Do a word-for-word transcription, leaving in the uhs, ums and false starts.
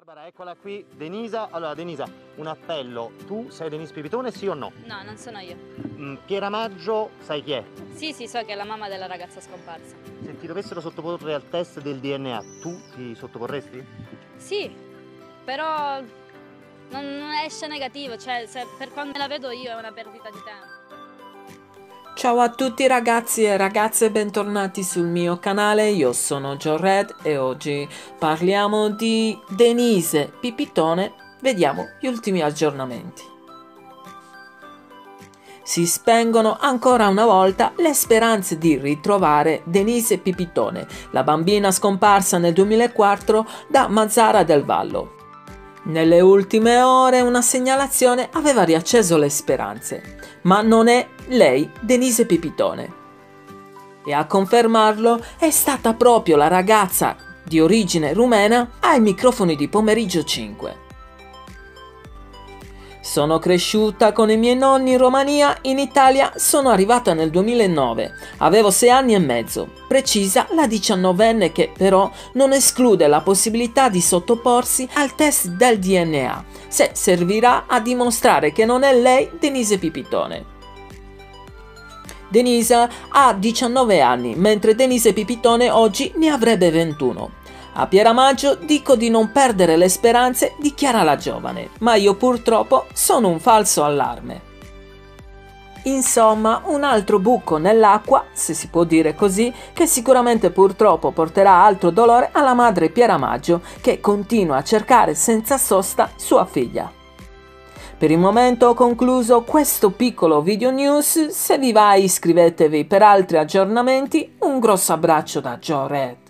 Barbara, eccola qui, Denisa. Allora Denisa, un appello, tu sei Denise Pipitone, sì o no? No, non sono io. Mm, Piera Maggio, sai chi è? Sì, sì, so che è la mamma della ragazza scomparsa. Se ti dovessero sottoporre al test del D N A, tu ti sottoporresti? Sì, però non, non esce negativo, cioè se, per quando la vedo io è una perdita di tempo. Ciao a tutti ragazzi e ragazze, bentornati sul mio canale, io sono Jored e oggi parliamo di Denise Pipitone. Vediamo gli ultimi aggiornamenti. Si spengono ancora una volta le speranze di ritrovare Denise Pipitone, la bambina scomparsa nel duemilaquattro da Mazara del Vallo. Nelle ultime ore una segnalazione aveva riacceso le speranze, ma non è lei Denise Pipitone. E a confermarlo è stata proprio la ragazza di origine rumena ai microfoni di Pomeriggio cinque. Sono cresciuta con i miei nonni in Romania, in Italia sono arrivata nel duemilanove, avevo sei anni e mezzo, precisa la diciannovenne che però non esclude la possibilità di sottoporsi al test del D N A, se servirà a dimostrare che non è lei Denise Pipitone. Denisa ha diciannove anni, mentre Denise Pipitone oggi ne avrebbe ventuno. A Piera Maggio dico di non perdere le speranze, dichiara la giovane, ma io purtroppo sono un falso allarme. Insomma, un altro buco nell'acqua, se si può dire così, che sicuramente purtroppo porterà altro dolore alla madre Piera Maggio, che continua a cercare senza sosta sua figlia. Per il momento ho concluso questo piccolo video news, se vi va iscrivetevi per altri aggiornamenti, un grosso abbraccio da Jored.